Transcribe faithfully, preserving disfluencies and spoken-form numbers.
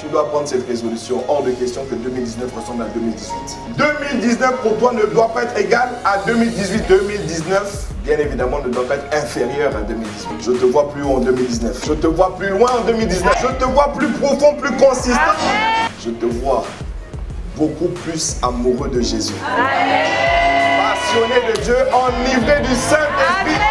tu dois prendre cette résolution. Hors de question que deux mille dix-neuf ressemble à deux mille dix-huit. deux mille dix-neuf pour toi ne doit pas être égal à deux mille dix-huit. deux mille dix-neuf, bien évidemment, ne doit pas être inférieur à deux mille dix-huit. Je te vois plus haut en deux mille dix-neuf. Je te vois plus loin en deux mille dix-neuf. Je te vois plus profond, plus consistant. Je te vois beaucoup plus amoureux de Jésus. Passionné de Dieu, enivré du Saint-Esprit.